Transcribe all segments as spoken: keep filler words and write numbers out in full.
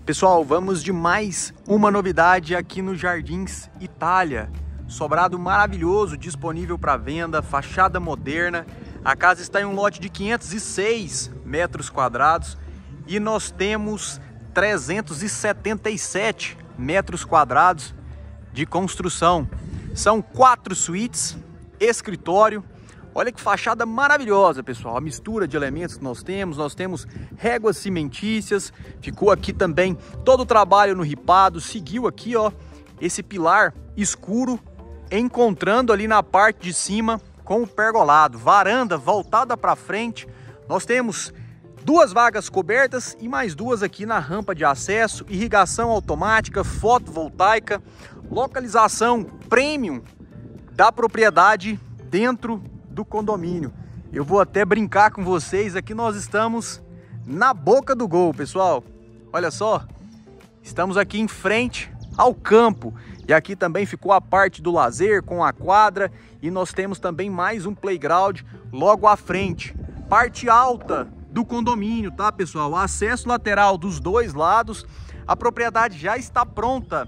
Pessoal, vamos de mais uma novidade aqui no Jardins Itália. Sobrado maravilhoso, disponível para venda, fachada moderna. A casa está em um lote de quinhentos e seis metros quadrados e nós temos trezentos e setenta e sete metros quadrados de construção. São quatro suítes, escritório. Olha que fachada maravilhosa, pessoal. A mistura de elementos que nós temos. Nós temos réguas cimentícias. Ficou aqui também todo o trabalho no ripado. Seguiu aqui, ó, esse pilar escuro, encontrando ali na parte de cima com o pergolado. Varanda voltada para frente. Nós temos duas vagas cobertas e mais duas aqui na rampa de acesso. Irrigação automática, fotovoltaica, localização premium da propriedade dentro do condomínio. Eu vou até brincar com vocês, aqui nós estamos na boca do gol, pessoal. Olha só, estamos aqui em frente ao campo e aqui também ficou a parte do lazer com a quadra e nós temos também mais um playground logo à frente. Parte alta do condomínio, tá, pessoal? Acesso lateral dos dois lados. A propriedade já está pronta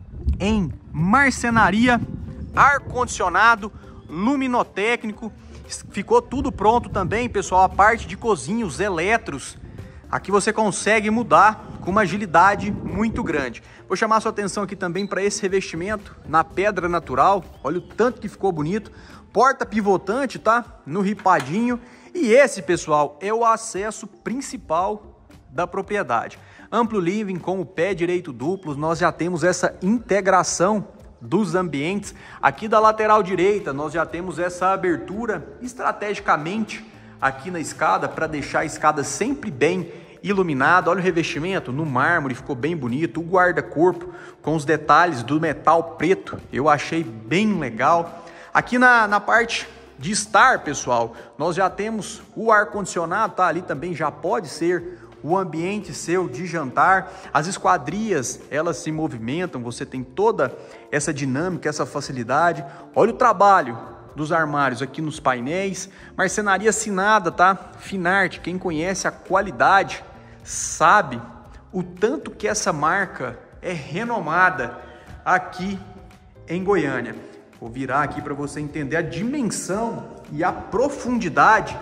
em marcenaria, ar-condicionado, luminotécnico. Ficou tudo pronto também, pessoal. A parte de cozinha, os eletros, aqui você consegue mudar com uma agilidade muito grande. Vou chamar a sua atenção aqui também para esse revestimento na pedra natural. Olha o tanto que ficou bonito. Porta pivotante, tá? No ripadinho. E esse, pessoal, é o acesso principal da propriedade. Amplo living com o pé direito duplo. Nós já temos essa integração dos ambientes. Aqui da lateral direita nós já temos essa abertura estrategicamente aqui na escada para deixar a escada sempre bem iluminada. Olha o revestimento no mármore, ficou bem bonito. O guarda-corpo com os detalhes do metal preto, eu achei bem legal. Aqui na, na parte de estar, pessoal, nós já temos o ar-condicionado, tá? Ali também já pode ser o ambiente seu de jantar. As esquadrias, elas se movimentam, você tem toda essa dinâmica, essa facilidade. Olha o trabalho dos armários aqui nos painéis. Marcenaria assinada, tá? Finarte, quem conhece a qualidade sabe o tanto que essa marca é renomada aqui em Goiânia. Vou virar aqui para você entender a dimensão e a profundidade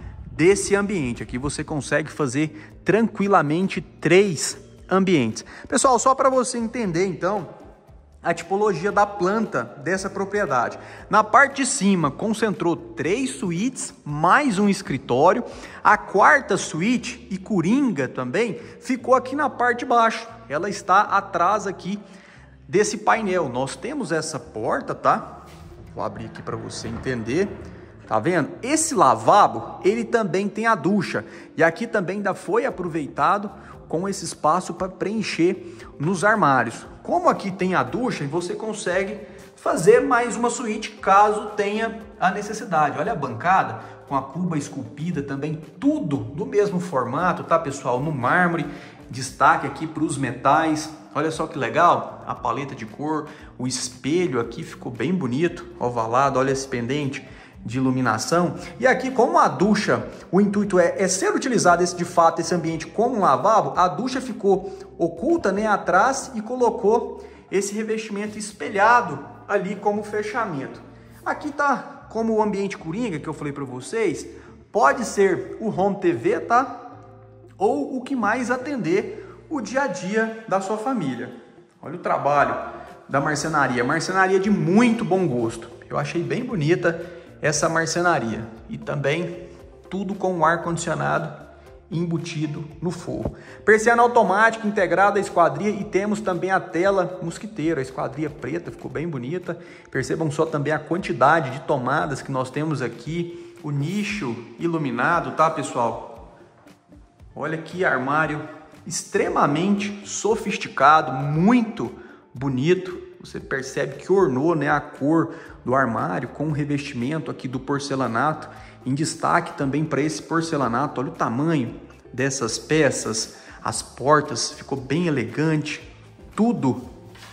desse ambiente. Aqui você consegue fazer tranquilamente três ambientes. Pessoal, só para você entender então a tipologia da planta dessa propriedade. Na parte de cima concentrou três suítes mais um escritório. A quarta suíte e coringa também ficou aqui na parte de baixo. Ela está atrás aqui desse painel. Nós temos essa porta, tá? Vou abrir aqui para você entender. Tá vendo? Esse lavabo, ele também tem a ducha. E aqui também ainda foi aproveitado com esse espaço para preencher nos armários. Como aqui tem a ducha, você consegue fazer mais uma suíte caso tenha a necessidade. Olha a bancada com a cuba esculpida também, tudo do mesmo formato, tá, pessoal? No mármore, destaque aqui para os metais. Olha só que legal, a paleta de cor, o espelho aqui ficou bem bonito, ovalado. Olha esse pendente de iluminação. E aqui, como a ducha, o intuito é, é ser utilizado esse, de fato esse ambiente como um lavabo, a ducha ficou oculta, né, atrás e colocou esse revestimento espelhado ali como fechamento. Aqui tá como o ambiente coringa que eu falei para vocês, pode ser o home T V, tá? Ou o que mais atender o dia a dia da sua família. Olha o trabalho da marcenaria, marcenaria de muito bom gosto. Eu achei bem bonita essa marcenaria e também tudo com ar-condicionado embutido no forro. Persiana automática integrada à esquadria e temos também a tela mosquiteiro, a esquadria preta, ficou bem bonita. Percebam só também a quantidade de tomadas que nós temos aqui, o nicho iluminado, tá, pessoal? Olha que armário extremamente sofisticado, muito bonito. Você percebe que ornou, né, a cor do armário com o revestimento aqui do porcelanato. Em destaque também para esse porcelanato, olha o tamanho dessas peças. As portas ficou bem elegante, tudo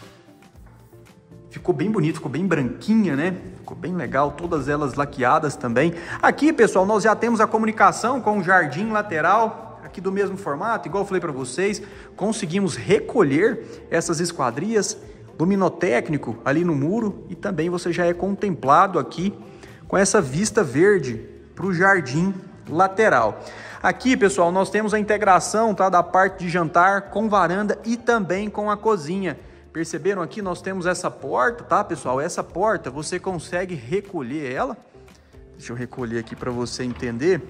ficou bem bonito, ficou bem branquinha, né? Ficou bem legal, todas elas laqueadas também. Aqui, pessoal, nós já temos a comunicação com o jardim lateral. aqui do mesmo formato, igual eu falei para vocês, conseguimos recolher essas esquadrias, luminotécnico ali no muro, e também você já é contemplado aqui com essa vista verde para o jardim lateral. Aqui, pessoal, nós temos a integração, tá, da parte de jantar com varanda e também com a cozinha. Perceberam aqui? Nós temos essa porta, tá, pessoal? Essa porta você consegue recolher ela. Deixa eu recolher aqui para você entender.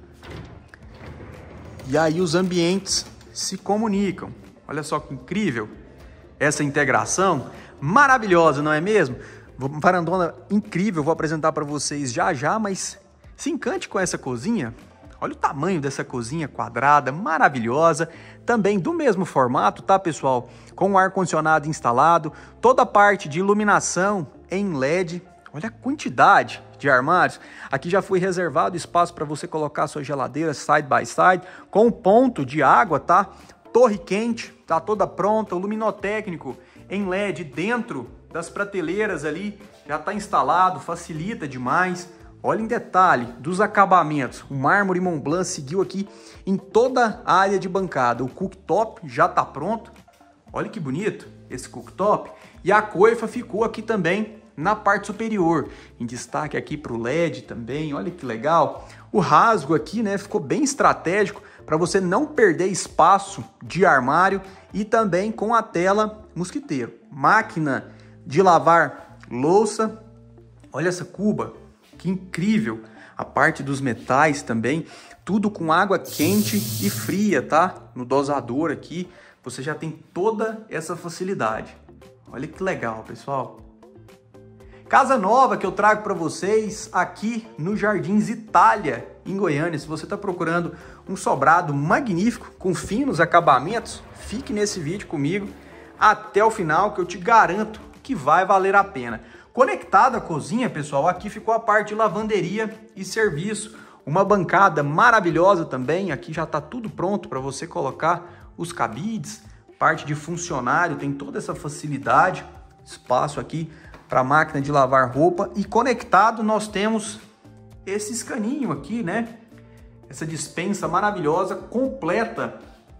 E aí os ambientes se comunicam. Olha só que incrível essa integração, maravilhosa, não é mesmo? Uma varandona incrível, vou apresentar para vocês já já, mas se encante com essa cozinha. Olha o tamanho dessa cozinha quadrada, maravilhosa, também do mesmo formato, tá, pessoal? Com o ar-condicionado instalado, toda a parte de iluminação em L E D. Olha a quantidade de armários. Aqui já foi reservado espaço para você colocar sua geladeira side by side, com ponto de água, tá? Torre quente, tá toda pronta, o luminotécnico em L E D dentro das prateleiras ali, já está instalado, facilita demais. Olha em detalhe dos acabamentos, o mármore Mont Blanc seguiu aqui em toda a área de bancada. O cooktop já está pronto, olha que bonito esse cooktop. E a coifa ficou aqui também na parte superior, em destaque aqui para o L E D também, olha que legal. O rasgo aqui, né, ficou bem estratégico para você não perder espaço de armário, e também com a tela mosquiteiro. Máquina de lavar louça, olha essa cuba, que incrível. A parte dos metais também, tudo com água quente e fria, tá? No dosador aqui, você já tem toda essa facilidade. Olha que legal, pessoal. Casa nova que eu trago para vocês aqui no Jardins Itália, em Goiânia. Se você está procurando um sobrado magnífico, com finos acabamentos, fique nesse vídeo comigo até o final, que eu te garanto que vai valer a pena. Conectado à cozinha, pessoal, aqui ficou a parte de lavanderia e serviço. Uma bancada maravilhosa também. Aqui já está tudo pronto para você colocar os cabides. Parte de funcionário, tem toda essa facilidade. Espaço aqui para máquina de lavar roupa. E conectado nós temos esse escaninho aqui, né? Essa despensa maravilhosa, completa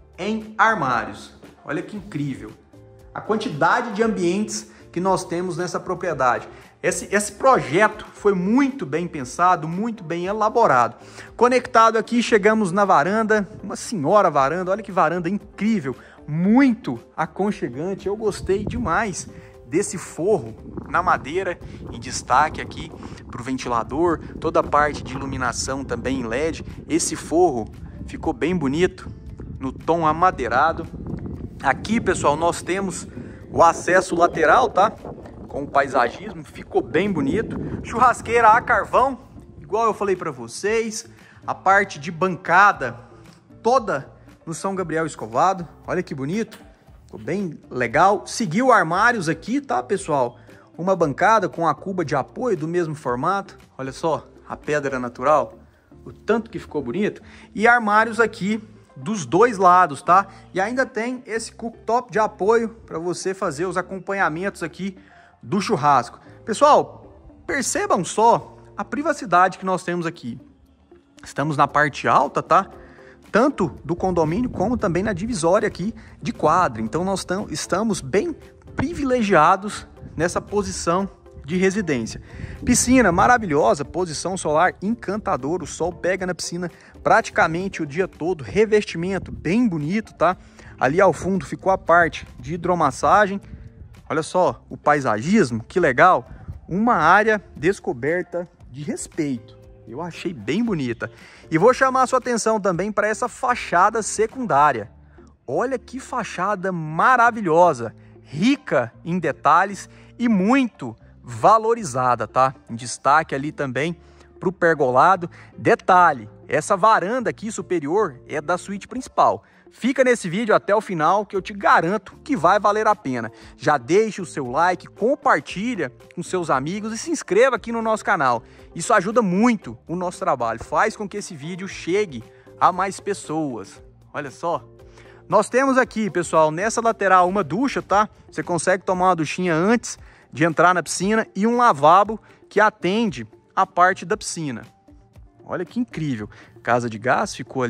em armários. Olha que incrível a quantidade de ambientes que nós temos nessa propriedade. Esse, esse projeto foi muito bem pensado, muito bem elaborado. Conectado aqui, chegamos na varanda, uma senhora varanda, olha que varanda incrível, muito aconchegante. Eu gostei demais desse forro na madeira, em destaque aqui para o ventilador, toda a parte de iluminação também em L E D. Esse forro ficou bem bonito, no tom amadeirado. Aqui, pessoal, nós temos o acesso lateral, tá? Com o paisagismo, ficou bem bonito. Churrasqueira a carvão, igual eu falei para vocês. A parte de bancada toda no São Gabriel escovado. Olha que bonito, ficou bem legal. Seguiu armários aqui, tá, pessoal? Uma bancada com a cuba de apoio do mesmo formato. Olha só, a pedra natural, o tanto que ficou bonito. E armários aqui dos dois lados, tá? E ainda tem esse cooktop de apoio para você fazer os acompanhamentos aqui do churrasco. Pessoal, percebam só a privacidade que nós temos aqui. Estamos na parte alta, tá? Tanto do condomínio como também na divisória aqui de quadra. Então nós estamos bem privilegiados nessa posição de residência. Piscina maravilhosa, posição solar encantadora, o sol pega na piscina praticamente o dia todo, revestimento bem bonito, tá? Ali ao fundo ficou a parte de hidromassagem. Olha só o paisagismo, que legal, uma área descoberta de respeito. Eu achei bem bonita. E vou chamar a sua atenção também para essa fachada secundária. Olha que fachada maravilhosa, rica em detalhes e muito valorizada, tá? Em destaque ali também para o pergolado. Detalhe, essa varanda aqui superior é da suíte principal. Fica nesse vídeo até o final que eu te garanto que vai valer a pena. Já deixe o seu like, compartilha com seus amigos e se inscreva aqui no nosso canal. Isso ajuda muito o nosso trabalho, faz com que esse vídeo chegue a mais pessoas. Olha só. Nós temos aqui, pessoal, nessa lateral uma ducha, tá? Você consegue tomar uma duchinha antes de entrar na piscina e um lavabo que atende a parte da piscina. Olha que incrível. Casa de gás ficou ali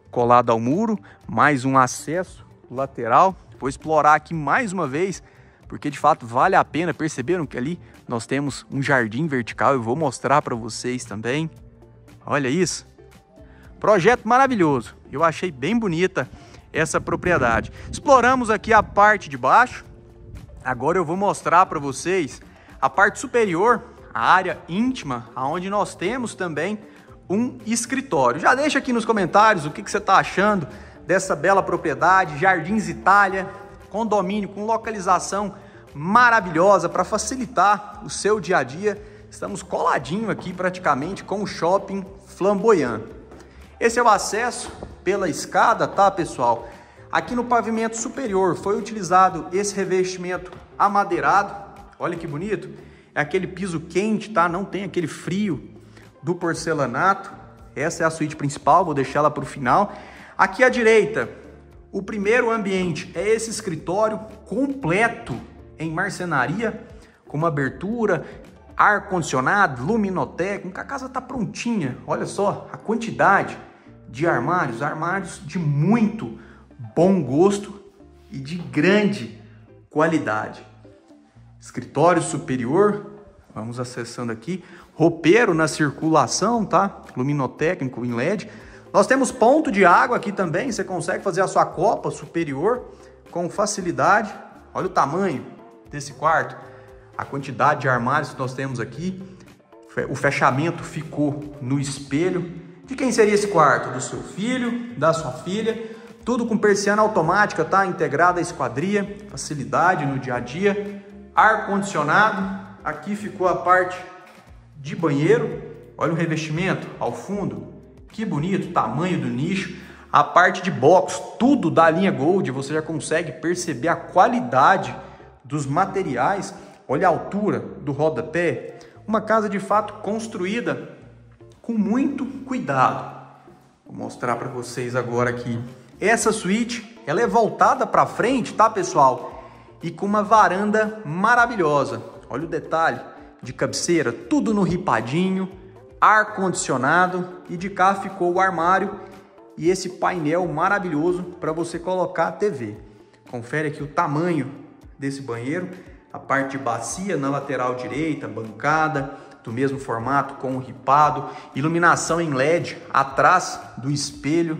colado ao muro, mais um acesso lateral. Vou explorar aqui mais uma vez, porque de fato vale a pena. Perceberam que ali nós temos um jardim vertical? Eu vou mostrar para vocês também. Olha isso. Projeto maravilhoso. Eu achei bem bonita essa propriedade. Exploramos aqui a parte de baixo. Agora eu vou mostrar para vocês a parte superior, a área íntima, onde nós temos também um escritório. Já deixa aqui nos comentários o que, que você está achando dessa bela propriedade, Jardins Itália, condomínio com localização maravilhosa para facilitar o seu dia a dia. Estamos coladinho aqui praticamente com o shopping Flamboyant. Esse é o acesso pela escada, tá, pessoal? Aqui no pavimento superior foi utilizado esse revestimento amadeirado. Olha que bonito. É aquele piso quente, tá? Não tem aquele frio do porcelanato. Essa é a suíte principal, vou deixar ela para o final. Aqui à direita, o primeiro ambiente é esse escritório completo em marcenaria, com uma abertura, ar-condicionado, luminotécnico. A casa tá prontinha. Olha só a quantidade de armários, armários de muito bom gosto e de grande qualidade. Escritório superior, vamos acessando aqui. Roupeiro na circulação, tá? Luminotécnico em L E D. Nós temos ponto de água aqui também. Você consegue fazer a sua copa superior com facilidade. Olha o tamanho desse quarto. A quantidade de armários que nós temos aqui. O fechamento ficou no espelho. De quem seria esse quarto? Do seu filho, da sua filha. Tudo com persiana automática, tá? Integrada à esquadria. Facilidade no dia a dia. Ar-condicionado. Aqui ficou a parte de banheiro. Olha o revestimento ao fundo. Que bonito, tamanho do nicho. A parte de box, tudo da linha Gold. Você já consegue perceber a qualidade dos materiais. Olha a altura do rodapé. Uma casa de fato construída com muito cuidado. Vou mostrar para vocês agora aqui. Essa suíte, ela é voltada para frente, tá, pessoal? E com uma varanda maravilhosa. Olha o detalhe de cabeceira, tudo no ripadinho, ar-condicionado, e de cá ficou o armário e esse painel maravilhoso para você colocar a T V. Confere aqui o tamanho desse banheiro, a parte de bacia na lateral direita, bancada do mesmo formato com o ripado, iluminação em L E D atrás do espelho.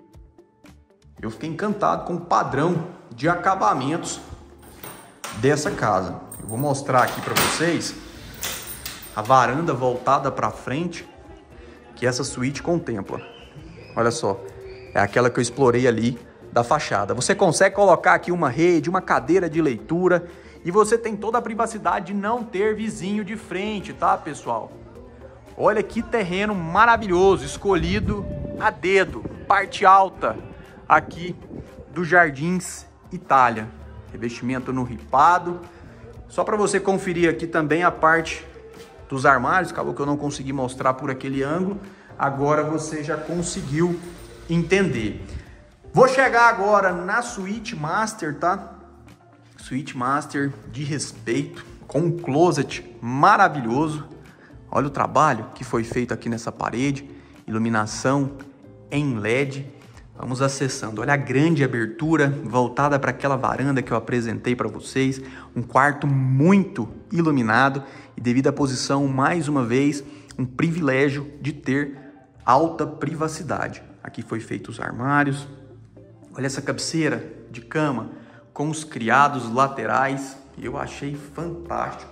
Eu fiquei encantado com o padrão de acabamentos dessa casa. Eu vou mostrar aqui para vocês a varanda voltada para frente que essa suíte contempla. Olha só, é aquela que eu explorei ali da fachada. Você consegue colocar aqui uma rede, uma cadeira de leitura e você tem toda a privacidade de não ter vizinho de frente, tá, pessoal? Olha que terreno maravilhoso, escolhido a dedo, parte alta aqui do Jardins Itália. Revestimento no ripado. Só para você conferir aqui também a parte dos armários, acabou que eu não consegui mostrar por aquele ângulo, agora você já conseguiu entender. Vou chegar agora na suíte master, tá? Suíte master de respeito, com um closet maravilhoso. Olha o trabalho que foi feito aqui nessa parede, iluminação em L E D. Vamos acessando, olha a grande abertura voltada para aquela varanda que eu apresentei para vocês. Um quarto muito iluminado e devido à posição, mais uma vez, um privilégio de ter alta privacidade. Aqui foi feito os armários. Olha essa cabeceira de cama com os criados laterais. Eu achei fantástico.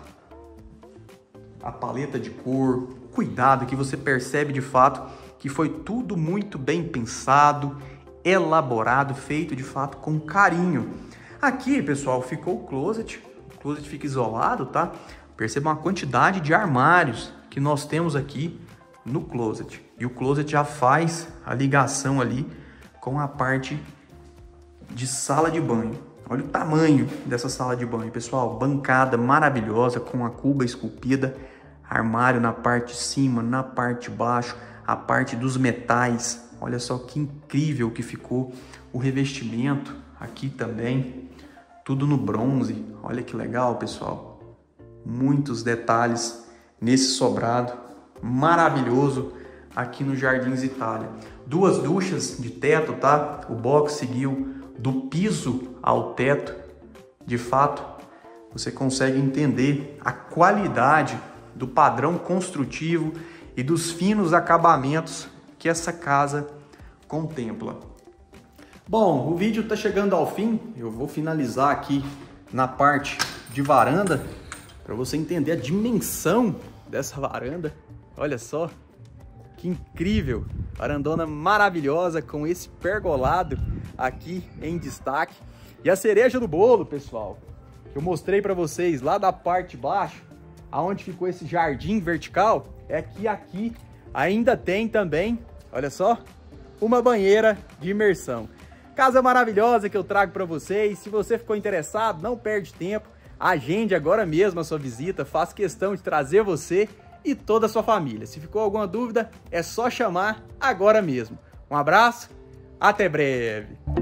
A paleta de cor, cuidado que você percebe de fato que foi tudo muito bem pensado, elaborado, feito de fato com carinho. Aqui, pessoal, ficou o closet. O closet fica isolado, tá? Percebam a quantidade de armários que nós temos aqui no closet. E o closet já faz a ligação ali com a parte de sala de banho. Olha o tamanho dessa sala de banho, pessoal. Bancada maravilhosa com a cuba esculpida. Armário na parte de cima, na parte de baixo. A parte dos metais, olha só que incrível que ficou o revestimento aqui também, tudo no bronze, olha que legal, pessoal. Muitos detalhes nesse sobrado maravilhoso aqui no Jardins Itália. Duas duchas de teto, tá? O box seguiu do piso ao teto. De fato, você consegue entender a qualidade do padrão construtivo e dos finos acabamentos que essa casa contempla. Bom, o vídeo está chegando ao fim. Eu vou finalizar aqui na parte de varanda para você entender a dimensão dessa varanda. Olha só, que incrível! Varandona maravilhosa com esse pergolado aqui em destaque. E a cereja do bolo, pessoal, que eu mostrei para vocês lá da parte de baixo, aonde ficou esse jardim vertical, é que aqui ainda tem também, olha só, uma banheira de imersão. Casa maravilhosa que eu trago para vocês. Se você ficou interessado, não perde tempo, agende agora mesmo a sua visita, faço questão de trazer você e toda a sua família. Se ficou alguma dúvida, é só chamar agora mesmo. Um abraço, até breve!